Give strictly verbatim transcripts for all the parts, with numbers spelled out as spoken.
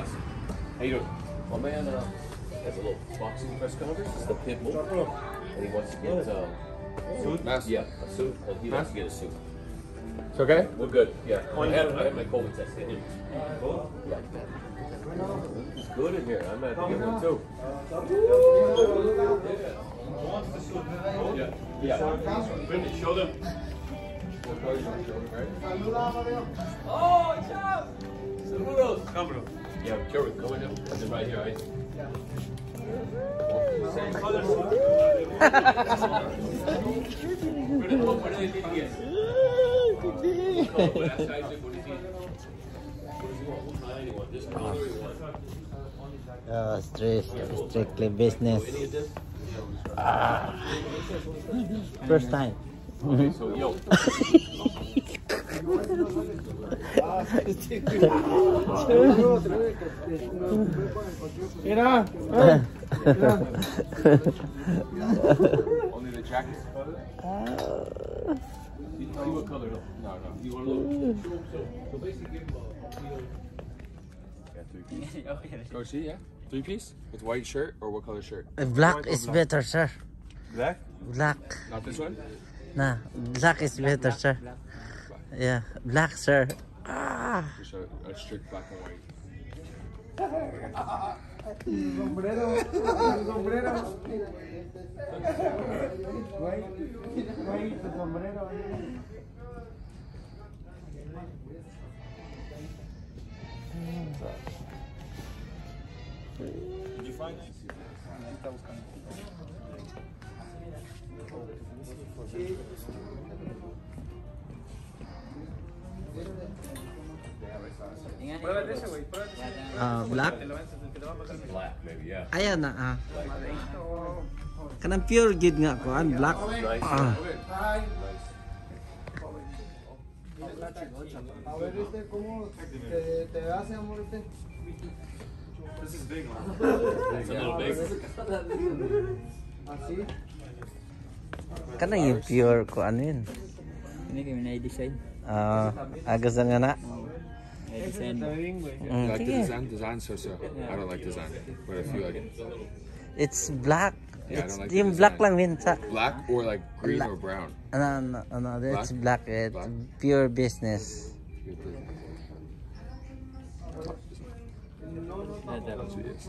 Yes. How you doing? My man uh, has a little boxing press conference. It's the pit bull. And he wants to get uh, Suit? Mask? Yeah, a suit. Uh, he wants to get a suit. It's okay? We're good. Yeah. I had, I had my COVID test in him. Yeah. It's good in here. I'm gonna have to get one too. Yeah. Yeah. Finish. Show them. Oh, chao! Saludos! Come, bro. Yeah, Jerry, come in. And then right here, right? Uh, stress, strictly business. Ah. First time. Okay, so yo. Mira. Only the jackets. See what color? No, no. You want a little? So basically, give him a. Got three pieces. Go see, yeah. Three piece with white shirt or what color shirt? Black is better, sir. Black. Black. Not this one. Nah, black is better, sir. Yeah, black, sir. Ah. Just a, a strict black and white. Sombrero, sombrero. White, white, sombrero. Did you find it? Uh, black? Black, maybe, yeah. Ayan na, ah. Kanang pure gid nga ko, an black. Ah. A ver, este, ¿cómo te, te hace, amor, este? This is big one. It's a little big. Así. Kanang yung pure ko ano yun. Ini kami na i-design. Ah, agas nga na. I-design. You Mm, like the sige. design? Design so so. I don't like design, but if you like it. It's black. Yeah, I It's don't like yung the black design. lang din sa Black or like green Black. or brown. ano ano ano it's black, it's Black? pure business. That's what it is.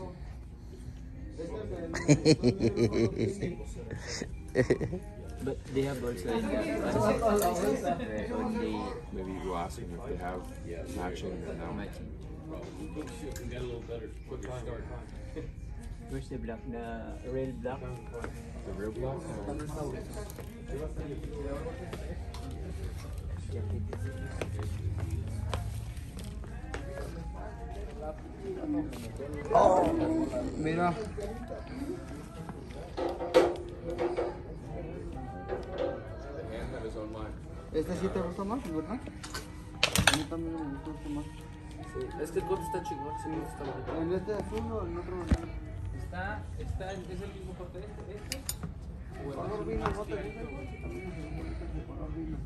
But they have also in the concept only Maybe you go ask them if they have matching now. matching. Can get a little better. Quick start. Where's the black? The real black? The real black? Oh, mira. The hand that is on mine. Este sí te gusta más, ¿verdad? A mí también me gusta más. Este corte está chingón, sí, está bonito. ¿En este azul o en otro? Está, está, es el mismo corte este, este. Color vino, ¿no te gusta? También es bonito ese color vino.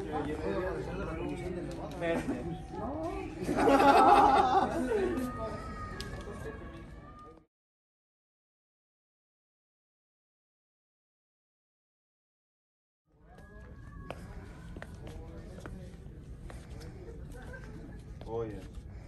Oh yeah.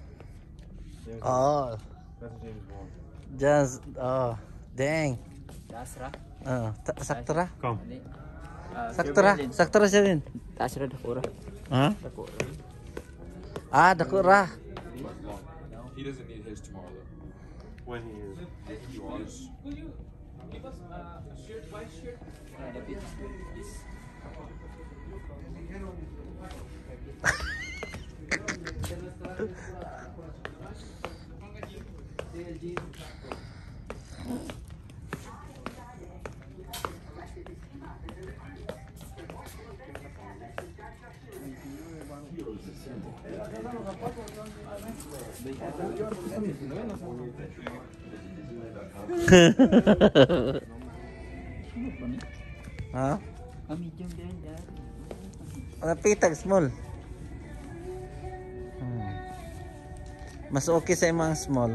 Oh, That's James Bond. just oh, dang. Tasra? Ah, ta- sakto ra. Come. Ani? Ah, Sakto ra. Sakto ra siya din. Tasra dakura. Ha? Dakura. Ah, dako ra. He doesn't need his tomorrow though. When he is. He wants. Could you give us a shirt, white shirt? Ah, the bit is Ha? ah, medium din yan. Ano pitag small? Hmm. Mas okay sa imong small.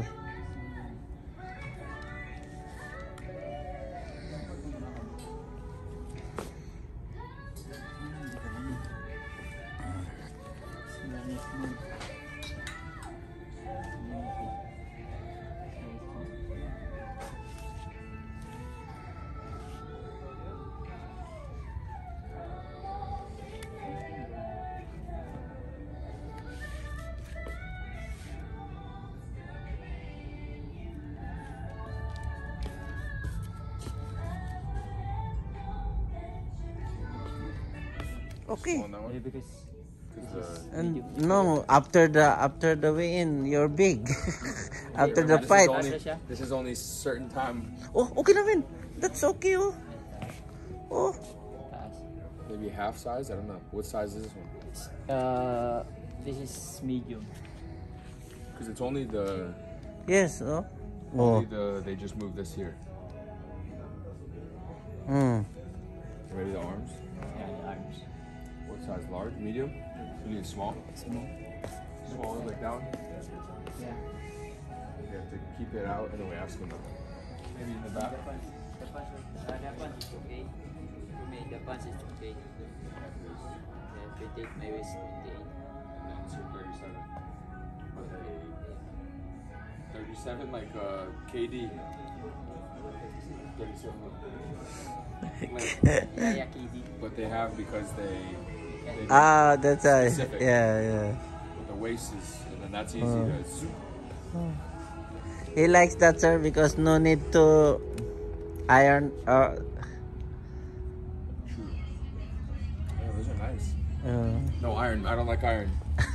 Okay. On that one? Yeah, because Because uh, And no, after the after the weigh-in, you're big. After the this fight. Is only, this is only certain time. Oh, okay naman. That's okay, oh. Oh. taas. Maybe half size. I don't know. What size is this one? Uh, this is medium. Because it's only the Yes, oh. Oh. only the they just moved this here. Hmm. Maybe the arms. Yeah, the arms. What size? Large, medium? You need small. Small. Smaller, like down. Yeah. You have to keep it out. Anyway, ask them. Maybe in the back. The pants, the pants, uh, the pants is okay. For me, the pants is okay. Yeah, if I take my waist twenty-eight. And so thirty-seven. Okay. thirty-seven, like uh, K D. thirty-seven. Like, Yeah, yeah, K D. but they have because they. they Ah, that's right. Specific. Yeah, yeah. The waist is, and then that's easy Oh. to. He likes that, sir, because no need to iron. Uh, True. Yeah, those are nice. uh, No iron. I don't like iron.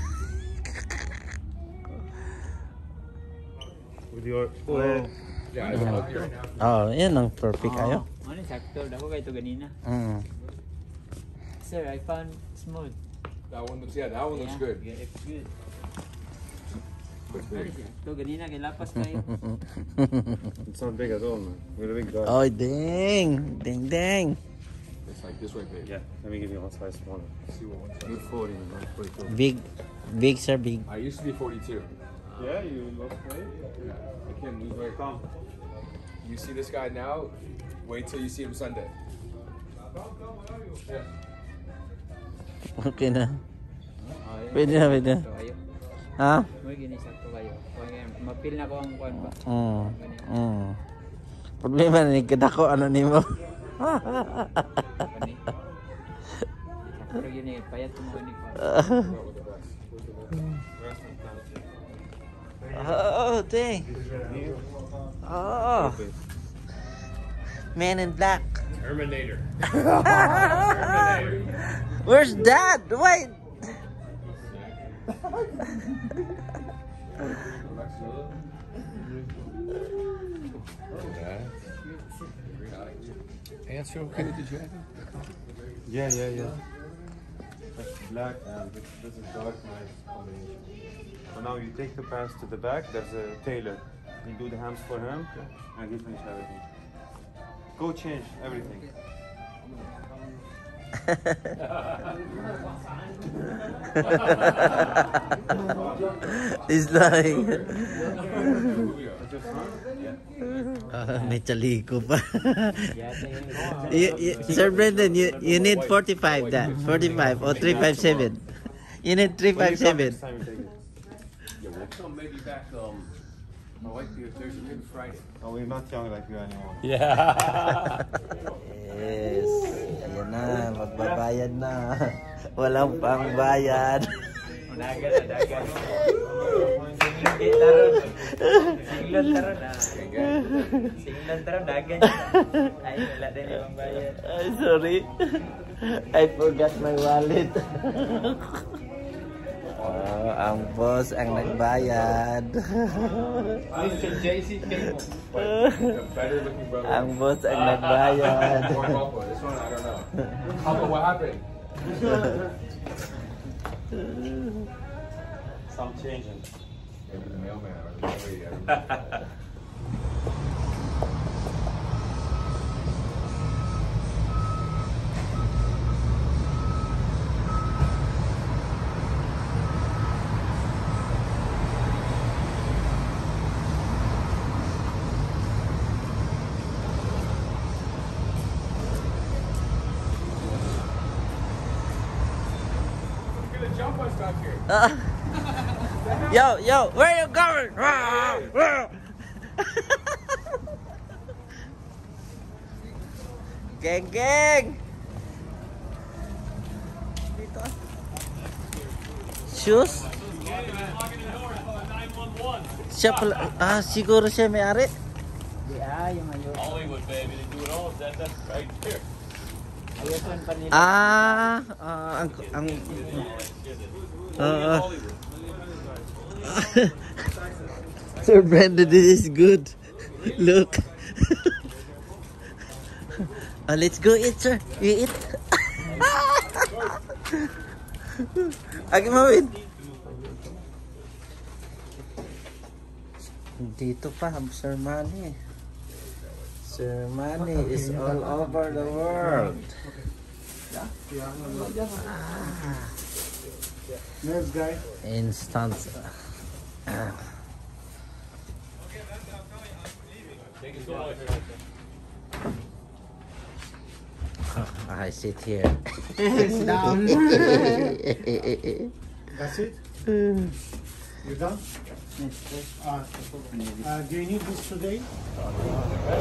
With your... Yeah, I don't like iron. oh, yan ang perfect kayo. Oh, ano, sakto. Dako kayo ito ganina. Mm. Sir, I found small. That one looks. Yeah, that one looks Yeah, good. yeah, it's good. Looks Ano big. siya? Ito ganina, kay lapas kayo. It's not big at all, man. You're a big guy. Oh, dang. Ding, dang. It's like this way big. Yeah, let me give you one size smaller. See what one size. You're forty, man. forty-two. Big. Big, sir, big. I used to be forty-two. Yeah, you lost weight? Yeah, I can't lose weight. Come. You see this guy now? Wait till you see him Sunday. Yeah. Okay na. Oh, yun. Pwede na, pwede na. Sakto kayo. Ha? May ginisakto kayo. Kung ngayon, mapil na ko ang kuhan ba? Mm. Mm. Problema na ni kadako ano nimo. Kani. Sakto yun eh. Payat mo ni kuhan. Oh, dang. Oh. Man in black. Terminator. Where's Dad? Wait. Pants are okay with the jacket? Yeah, yeah, yeah. That's black and this, this is dark, nice combination. So now you take the pants to the back, there's a tailor. You do the hams for him and you finish everything. Go change everything. He's lying. That's your son? Ah, may chaligo pa. Yate. you, you, Sir Brendan, you, you need forty-five that. forty-five or three five seven. You need three When you five come seven. next time, you take it. Yeah, we'll come maybe back. Um, I like the Thursday, maybe Friday. Oh, we're not young like you anymore. Yes. Ayan na, magbabayad na. Walang pangbayad. Unaga na, dagan. Singlot taron. Singlot taron na. Singlot taron, dagan. Ay, wala din yung bayad. Ay, sorry. I forgot my wallet. Oh, ang boss ang nagbayad. Mister J C Cable. The better looking brother. Ang boss ang nagbayad. Or Papa. This one, I don't know. Papa, what happened? Some changing. Maybe the mailman or the lady. I don't know. back here. Uh, yo, yo, where you going? Geng, geng. Dito ah. Shoes? Siya pala, ah, siguro siya may-ari. Di ah, yung ayos. Hollywood, baby. They do it all. That, that's right there. Ayos man pa nila. Ah, ah, ang, ang, uh, Sir Brandon, this is good. Look. Uh, let's go eat, sir. You eat. Agi mawin. Dito pa, Sir Manny. Sir Manny is all over the world. Ah. Nice guy. Instant. Ah. I sit here. Sit down. That's it? You done? Uh, uh, do you need this today?